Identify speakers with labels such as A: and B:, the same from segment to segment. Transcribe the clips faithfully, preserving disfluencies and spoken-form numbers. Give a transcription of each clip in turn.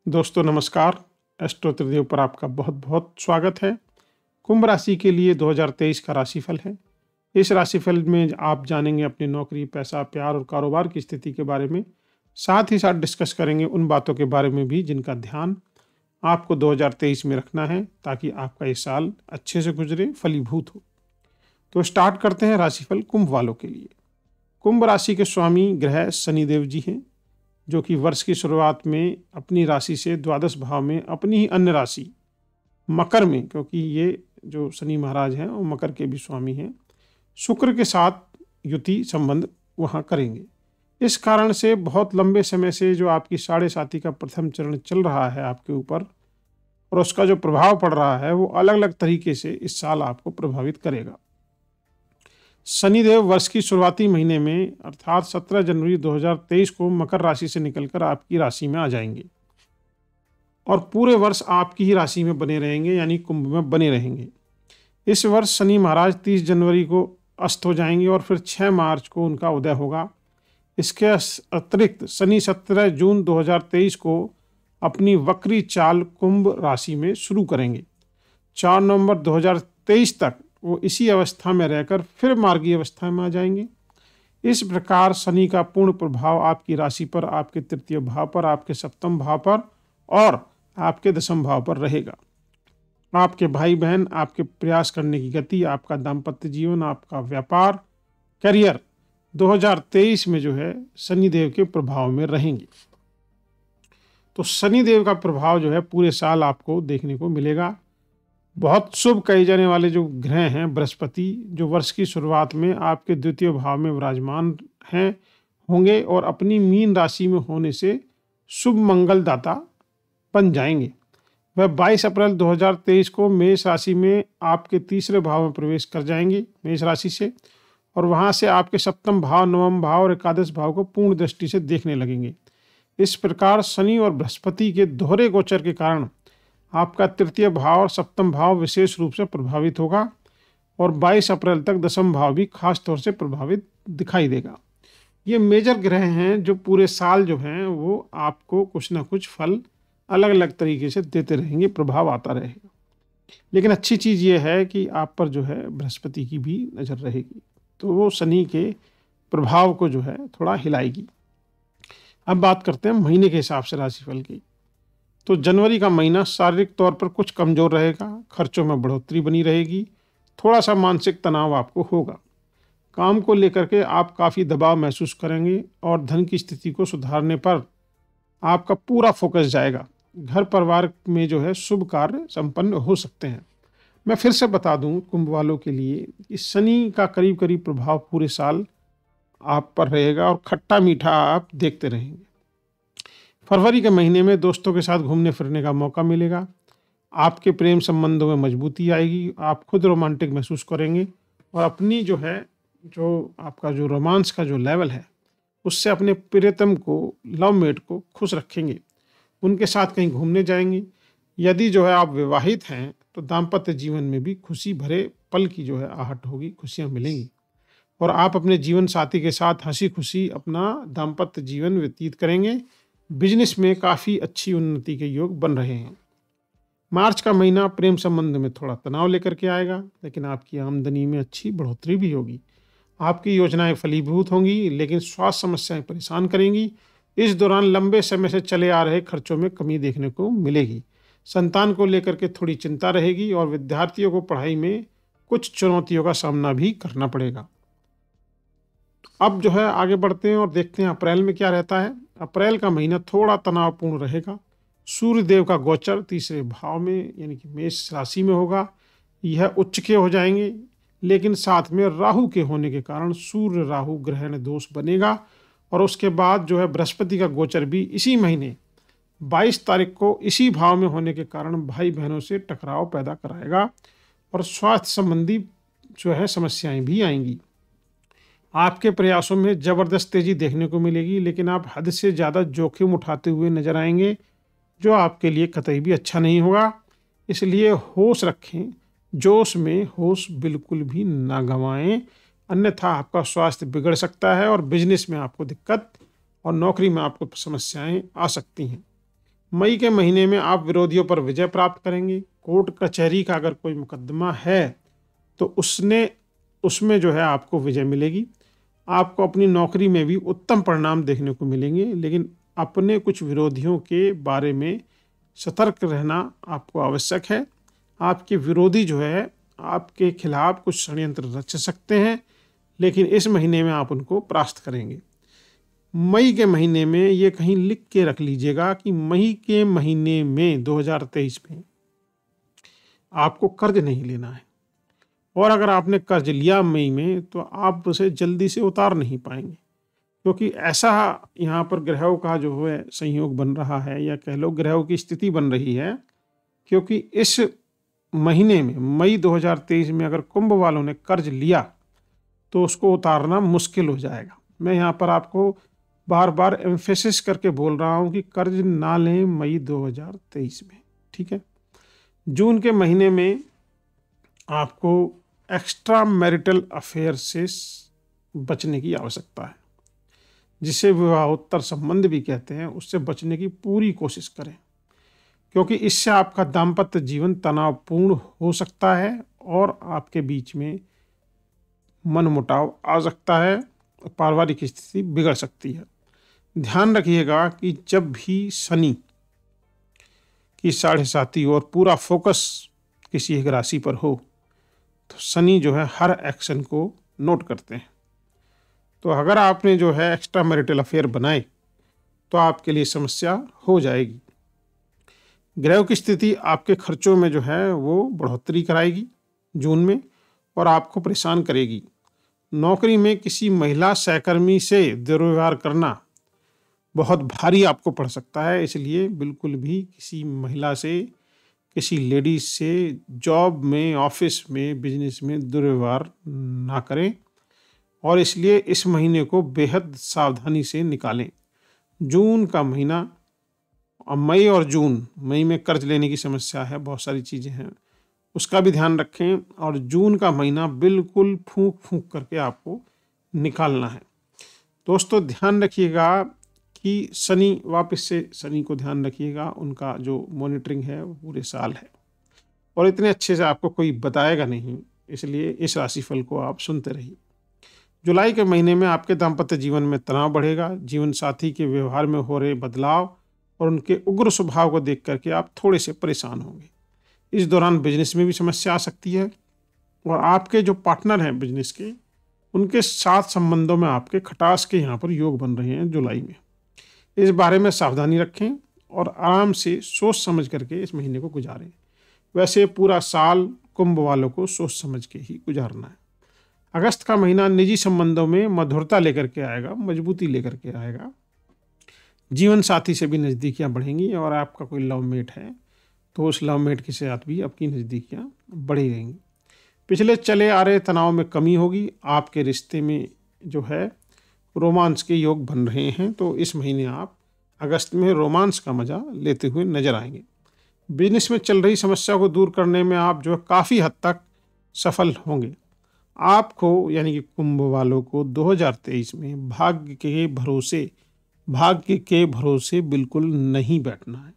A: दोस्तों नमस्कार। एस्ट्रो त्रिदेव पर आपका बहुत बहुत स्वागत है। कुंभ राशि के लिए दो हज़ार तेईस का राशिफल है। इस राशिफल में आप जानेंगे अपनी नौकरी, पैसा, प्यार और कारोबार की स्थिति के बारे में। साथ ही साथ डिस्कस करेंगे उन बातों के बारे में भी जिनका ध्यान आपको दो हज़ार तेईस में रखना है ताकि आपका ये साल अच्छे से गुजरे, फलीभूत हो। तो स्टार्ट करते हैं राशिफल कुंभ वालों के लिए। कुंभ राशि के स्वामी ग्रह शनिदेव जी हैं, जो कि वर्ष की शुरुआत में अपनी राशि से द्वादश भाव में अपनी ही अन्य राशि मकर में, क्योंकि ये जो शनि महाराज हैं वो मकर के भी स्वामी हैं, शुक्र के साथ युति संबंध वहाँ करेंगे। इस कारण से बहुत लंबे समय से जो आपकी साढ़े साथी का प्रथम चरण चल रहा है आपके ऊपर और उसका जो प्रभाव पड़ रहा है वो अलग अलग तरीके से इस साल आपको प्रभावित करेगा। शनिदेव वर्ष की शुरुआती महीने में अर्थात सत्रह जनवरी दो हज़ार तेईस को मकर राशि से निकलकर आपकी राशि में आ जाएंगे और पूरे वर्ष आपकी ही राशि में बने रहेंगे, यानी कुंभ में बने रहेंगे। इस वर्ष शनि महाराज तीस जनवरी को अस्त हो जाएंगे और फिर छह मार्च को उनका उदय होगा। इसके अतिरिक्त शनि सत्रह जून दो हज़ार तेईस को अपनी वक्री चाल कुंभ राशि में शुरू करेंगे। चार नवंबर दो हज़ार तेईस तक वो इसी अवस्था में रहकर फिर मार्गीय अवस्था में आ जाएंगे। इस प्रकार शनि का पूर्ण प्रभाव आपकी राशि पर, आपके तृतीय भाव पर, आपके सप्तम भाव पर और आपके दसम भाव पर रहेगा। आपके भाई बहन, आपके प्रयास करने की गति, आपका दाम्पत्य जीवन, आपका व्यापार, करियर दो हज़ार तेईस में जो है शनिदेव के प्रभाव में रहेंगे। तो शनिदेव का प्रभाव जो है पूरे साल आपको देखने को मिलेगा। बहुत शुभ कहे जाने वाले जो ग्रह हैं, बृहस्पति, जो वर्ष की शुरुआत में आपके द्वितीय भाव में विराजमान हैं होंगे और अपनी मीन राशि में होने से शुभ मंगलदाता बन जाएंगे। वह बाईस अप्रैल दो हज़ार तेईस को मेष राशि में आपके तीसरे भाव में प्रवेश कर जाएंगे, मेष राशि से, और वहां से आपके सप्तम भाव, नवम भाव और एकादश भाव को पूर्ण दृष्टि से देखने लगेंगे। इस प्रकार शनि और बृहस्पति के दोहरे गोचर के कारण आपका तृतीय भाव और सप्तम भाव विशेष रूप से प्रभावित होगा और बाईस अप्रैल तक दसम भाव भी खास तौर से प्रभावित दिखाई देगा। ये मेजर ग्रह हैं जो पूरे साल जो हैं वो आपको कुछ ना कुछ फल अलग अलग तरीके से देते रहेंगे, प्रभाव आता रहेगा। लेकिन अच्छी चीज़ ये है कि आप पर जो है बृहस्पति की भी नज़र रहेगी, तो वो शनि के प्रभाव को जो है थोड़ा हिलाएगी। अब बात करते हैं महीने के हिसाब से राशिफल की। तो जनवरी का महीना शारीरिक तौर पर कुछ कमज़ोर रहेगा, खर्चों में बढ़ोतरी बनी रहेगी, थोड़ा सा मानसिक तनाव आपको होगा। काम को लेकर के आप काफ़ी दबाव महसूस करेंगे और धन की स्थिति को सुधारने पर आपका पूरा फोकस जाएगा। घर परिवार में जो है शुभ कार्य संपन्न हो सकते हैं। मैं फिर से बता दूं कुंभ वालों के लिए कि शनि का करीब करीब प्रभाव पूरे साल आप पर रहेगा और खट्टा मीठा आप देखते रहेंगे। फरवरी के महीने में दोस्तों के साथ घूमने फिरने का मौका मिलेगा। आपके प्रेम संबंधों में मजबूती आएगी, आप खुद रोमांटिक महसूस करेंगे और अपनी जो है जो आपका जो रोमांस का जो लेवल है उससे अपने प्रियतम को, लव मेट को खुश रखेंगे। उनके साथ कहीं घूमने जाएंगे। यदि जो है आप विवाहित हैं तो दाम्पत्य जीवन में भी खुशी भरे पल की जो है आहट होगी, खुशियाँ मिलेंगी और आप अपने जीवन साथी के साथ हंसी खुशी अपना दाम्पत्य जीवन व्यतीत करेंगे। बिजनेस में काफ़ी अच्छी उन्नति के योग बन रहे हैं। मार्च का महीना प्रेम संबंध में थोड़ा तनाव लेकर के आएगा, लेकिन आपकी आमदनी में अच्छी बढ़ोतरी भी होगी। आपकी योजनाएं फलीभूत होंगी, लेकिन स्वास्थ्य समस्याएं परेशान करेंगी। इस दौरान लंबे समय से चले आ रहे खर्चों में कमी देखने को मिलेगी। संतान को लेकर के थोड़ी चिंता रहेगी और विद्यार्थियों को पढ़ाई में कुछ चुनौतियों का सामना भी करना पड़ेगा। अब जो है आगे बढ़ते हैं और देखते हैं अप्रैल में क्या रहता है। अप्रैल का महीना थोड़ा तनावपूर्ण रहेगा। सूर्य देव का गोचर तीसरे भाव में यानी कि मेष राशि में होगा। यह उच्च के हो जाएंगे, लेकिन साथ में राहु के होने के कारण सूर्य राहु ग्रहण दोष बनेगा और उसके बाद जो है बृहस्पति का गोचर भी इसी महीने बाईस तारीख को इसी भाव में होने के कारण भाई बहनों से टकराव पैदा कराएगा और स्वास्थ्य संबंधी जो है समस्याएं भी आएंगी। आपके प्रयासों में ज़बरदस्त तेज़ी देखने को मिलेगी, लेकिन आप हद से ज़्यादा जोखिम उठाते हुए नजर आएंगे, जो आपके लिए कतई भी अच्छा नहीं होगा। इसलिए होश रखें, जोश में होश बिल्कुल भी ना गंवाएं, अन्यथा आपका स्वास्थ्य बिगड़ सकता है और बिजनेस में आपको दिक्कत और नौकरी में आपको समस्याएं आ सकती हैं। मई के महीने में आप विरोधियों पर विजय प्राप्त करेंगे। कोर्ट कचहरी का अगर कोई मुकदमा है तो उसने उसमें जो है आपको विजय मिलेगी। आपको अपनी नौकरी में भी उत्तम परिणाम देखने को मिलेंगे, लेकिन अपने कुछ विरोधियों के बारे में सतर्क रहना आपको आवश्यक है। आपके विरोधी जो है आपके खिलाफ कुछ षड्यंत्र रच सकते हैं, लेकिन इस महीने में आप उनको परास्त करेंगे। मई के महीने में ये कहीं लिख के रख लीजिएगा कि मई के महीने में दो हज़ार तेईस में आपको कर्ज नहीं लेना है, और अगर आपने कर्ज लिया मई में तो आप उसे जल्दी से उतार नहीं पाएंगे, क्योंकि ऐसा यहाँ पर ग्रहों का जो है संयोग बन रहा है, या कह लो ग्रहों की स्थिति बन रही है। क्योंकि इस महीने में मई दो हज़ार तेईस में अगर कुंभ वालों ने कर्ज लिया तो उसको उतारना मुश्किल हो जाएगा। मैं यहाँ पर आपको बार बार एम्फेसिस करके बोल रहा हूँ कि कर्ज ना लें मई दो हज़ार तेईस में, ठीक है। जून के महीने में आपको एक्स्ट्रा मैरिटल अफेयर से बचने की आवश्यकता है, जिसे विवाहोत्तर संबंध भी कहते हैं। उससे बचने की पूरी कोशिश करें, क्योंकि इससे आपका दाम्पत्य जीवन तनावपूर्ण हो सकता है और आपके बीच में मनमुटाव आ सकता है, पारिवारिक स्थिति बिगड़ सकती है। ध्यान रखिएगा कि जब भी शनि की साढ़े साती और पूरा फोकस किसी एक राशि पर हो तो शनि जो है हर एक्शन को नोट करते हैं। तो अगर आपने जो है एक्स्ट्रा मैरिटल अफेयर बनाए तो आपके लिए समस्या हो जाएगी। ग्रह की स्थिति आपके खर्चों में जो है वो बढ़ोतरी कराएगी जून में, और आपको परेशान करेगी। नौकरी में किसी महिला सहकर्मी से दुर्व्यवहार करना बहुत भारी आपको पड़ सकता है, इसलिए बिल्कुल भी किसी महिला से, किसी लेडीज से जॉब में, ऑफिस में, बिजनेस में दुर्व्यवहार ना करें, और इसलिए इस महीने को बेहद सावधानी से निकालें। जून का महीना, अब मई और जून, मई में कर्ज लेने की समस्या है, बहुत सारी चीज़ें हैं, उसका भी ध्यान रखें। और जून का महीना बिल्कुल फूंक फूंक करके आपको निकालना है। दोस्तों ध्यान रखिएगा कि शनि, वापस से शनि को ध्यान रखिएगा, उनका जो मॉनिटरिंग है वो पूरे साल है, और इतने अच्छे से आपको कोई बताएगा नहीं, इसलिए इस राशिफल को आप सुनते रहिए। जुलाई के महीने में आपके दाम्पत्य जीवन में तनाव बढ़ेगा। जीवन साथी के व्यवहार में हो रहे बदलाव और उनके उग्र स्वभाव को देख करके आप थोड़े से परेशान होंगे। इस दौरान बिजनेस में भी समस्या आ सकती है, और आपके जो पार्टनर हैं बिजनेस के, उनके साथ संबंधों में आपके खटास के यहाँ पर योग बन रहे हैं जुलाई में। इस बारे में सावधानी रखें और आराम से सोच समझ करके इस महीने को गुजारें। वैसे पूरा साल कुंभ वालों को सोच समझ के ही गुजारना है। अगस्त का महीना निजी संबंधों में मधुरता लेकर के आएगा, मजबूती लेकर के आएगा। जीवन साथी से भी नज़दीकियां बढ़ेंगी, और आपका कोई लव मेट है तो उस लव मेट के साथ भी आपकी नज़दीकियां बढ़ी रहेंगी। पिछले चले आ रहे तनाव में कमी होगी। आपके रिश्ते में जो है रोमांस के योग बन रहे हैं, तो इस महीने आप अगस्त में रोमांस का मज़ा लेते हुए नजर आएंगे। बिजनेस में चल रही समस्या को दूर करने में आप जो है काफ़ी हद तक सफल होंगे। आपको यानी कि कुंभ वालों को दो हज़ार तेईस में भाग्य के भरोसे भाग्य के भरोसे बिल्कुल नहीं बैठना है।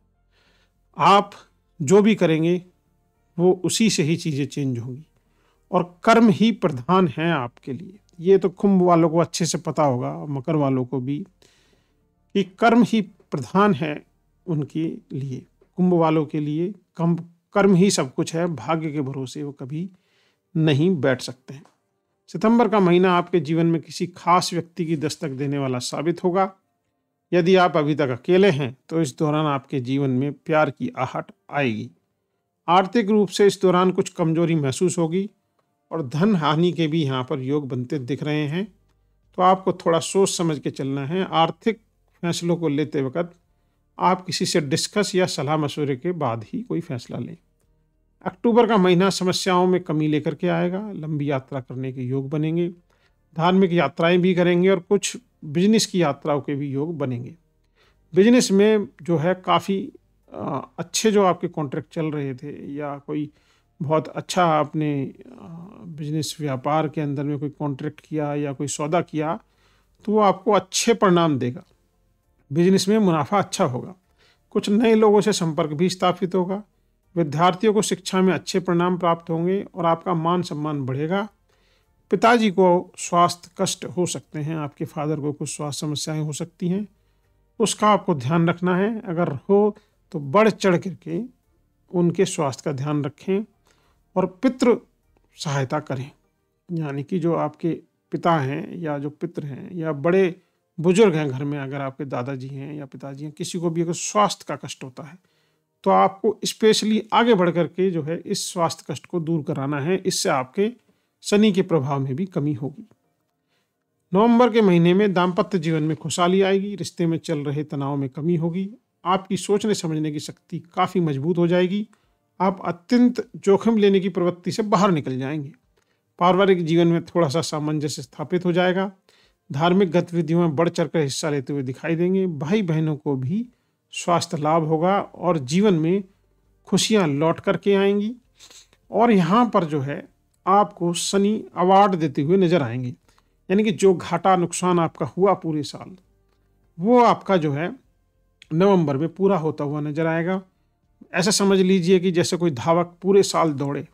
A: आप जो भी करेंगे वो उसी से ही चीज़ें चेंज होंगी, और कर्म ही प्रधान है आपके लिए। ये तो कुंभ वालों को अच्छे से पता होगा, मकर वालों को भी, कि कर्म ही प्रधान है उनके लिए। कुंभ वालों के लिए कम कर्म ही सब कुछ है, भाग्य के भरोसे वो कभी नहीं बैठ सकते हैं। सितंबर का महीना आपके जीवन में किसी खास व्यक्ति की दस्तक देने वाला साबित होगा। यदि आप अभी तक अकेले हैं तो इस दौरान आपके जीवन में प्यार की आहट आएगी। आर्थिक रूप से इस दौरान कुछ कमजोरी महसूस होगी, और धन हानि के भी यहाँ पर योग बनते दिख रहे हैं, तो आपको थोड़ा सोच समझ के चलना है। आर्थिक फैसलों को लेते वक्त आप किसी से डिस्कस या सलाह मशवरे के बाद ही कोई फैसला लें। अक्टूबर का महीना समस्याओं में कमी लेकर के आएगा। लंबी यात्रा करने के योग बनेंगे, धार्मिक यात्राएं भी करेंगे, और कुछ बिजनेस की यात्राओं के भी योग बनेंगे। बिजनेस में जो है काफ़ी अच्छे जो आपके कॉन्ट्रैक्ट चल रहे थे, या कोई बहुत अच्छा आपने बिजनेस व्यापार के अंदर में कोई कॉन्ट्रैक्ट किया या कोई सौदा किया, तो वो आपको अच्छे परिणाम देगा। बिजनेस में मुनाफा अच्छा होगा। कुछ नए लोगों से संपर्क भी स्थापित होगा। विद्यार्थियों को शिक्षा में अच्छे परिणाम प्राप्त होंगे और आपका मान सम्मान बढ़ेगा। पिताजी को स्वास्थ्य कष्ट हो सकते हैं, आपके फादर को कुछ स्वास्थ्य समस्याएं हो सकती हैं, उसका आपको ध्यान रखना है। अगर हो तो बढ़ चढ़ करके उनके स्वास्थ्य का ध्यान रखें और पितृ सहायता करें, यानी कि जो आपके पिता हैं या जो पितृ हैं या बड़े बुजुर्ग हैं घर में, अगर आपके दादाजी हैं या पिताजी हैं, किसी को भी अगर स्वास्थ्य का कष्ट होता है तो आपको स्पेशली आगे बढ़ करके जो है इस स्वास्थ्य कष्ट को दूर कराना है। इससे आपके शनि के प्रभाव में भी कमी होगी। नवंबर के महीने में दाम्पत्य जीवन में खुशहाली आएगी, रिश्ते में चल रहे तनाव में कमी होगी, आपकी सोचने समझने की शक्ति काफ़ी मजबूत हो जाएगी, आप अत्यंत जोखिम लेने की प्रवृत्ति से बाहर निकल जाएंगे। पारिवारिक जीवन में थोड़ा सा सामंजस्य स्थापित हो जाएगा, धार्मिक गतिविधियों में बढ़ चढ़ कर हिस्सा लेते हुए दिखाई देंगे, भाई बहनों को भी स्वास्थ्य लाभ होगा और जीवन में खुशियां लौट करके आएंगी। और यहाँ पर जो है आपको शनि अवार्ड देते हुए नजर आएंगे, यानी कि जो घाटा नुकसान आपका हुआ पूरे साल वो आपका जो है नवंबर में पूरा होता हुआ नजर आएगा। ऐसा समझ लीजिए कि जैसे कोई धावक पूरे साल दौड़े,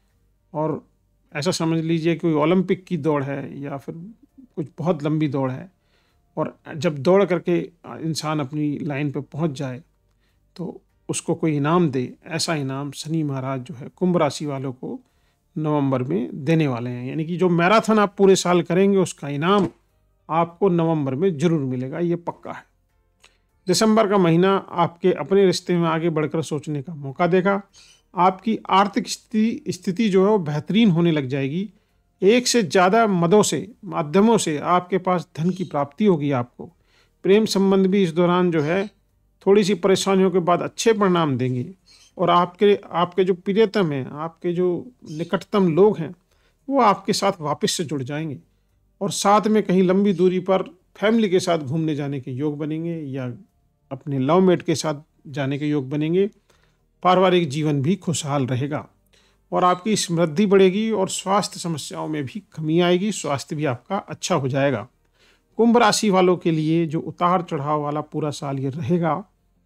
A: और ऐसा समझ लीजिए कि कोई ओलंपिक की दौड़ है या फिर कुछ बहुत लंबी दौड़ है, और जब दौड़ करके इंसान अपनी लाइन पे पहुंच जाए तो उसको कोई इनाम दे, ऐसा इनाम शनि महाराज जो है कुंभ राशि वालों को नवंबर में देने वाले हैं। यानी कि जो मैराथन आप पूरे साल करेंगे उसका इनाम आपको नवंबर में जरूर मिलेगा, ये पक्का है। दिसंबर का महीना आपके अपने रिश्ते में आगे बढ़कर सोचने का मौका देगा। आपकी आर्थिक स्थिति स्थिति जो है वो बेहतरीन होने लग जाएगी। एक से ज़्यादा मदों से माध्यमों से आपके पास धन की प्राप्ति होगी। आपको प्रेम संबंध भी इस दौरान जो है थोड़ी सी परेशानियों के बाद अच्छे परिणाम देंगे, और आपके आपके जो प्रियतम हैं, आपके जो निकटतम लोग हैं, वो आपके साथ वापस से जुड़ जाएंगे, और साथ में कहीं लंबी दूरी पर फैमिली के साथ घूमने जाने के योग बनेंगे या अपने लव मेट के साथ जाने के योग बनेंगे। पारिवारिक जीवन भी खुशहाल रहेगा और आपकी समृद्धि बढ़ेगी और स्वास्थ्य समस्याओं में भी कमी आएगी, स्वास्थ्य भी आपका अच्छा हो जाएगा। कुंभ राशि वालों के लिए जो उतार चढ़ाव वाला पूरा साल ये रहेगा,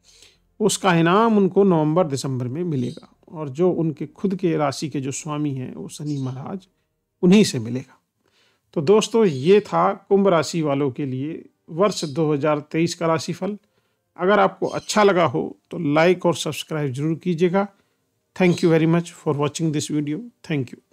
A: उसका इनाम उनको नवंबर दिसंबर में मिलेगा, और जो उनके खुद के राशि के जो स्वामी हैं वो शनि महाराज, उन्हीं से मिलेगा। तो दोस्तों, ये था कुंभ राशि वालों के लिए वर्ष दो हज़ार तेईस का राशिफल। अगर आपको अच्छा लगा हो तो लाइक और सब्सक्राइब जरूर कीजिएगा। Thank you very much for watching this video. Thank you.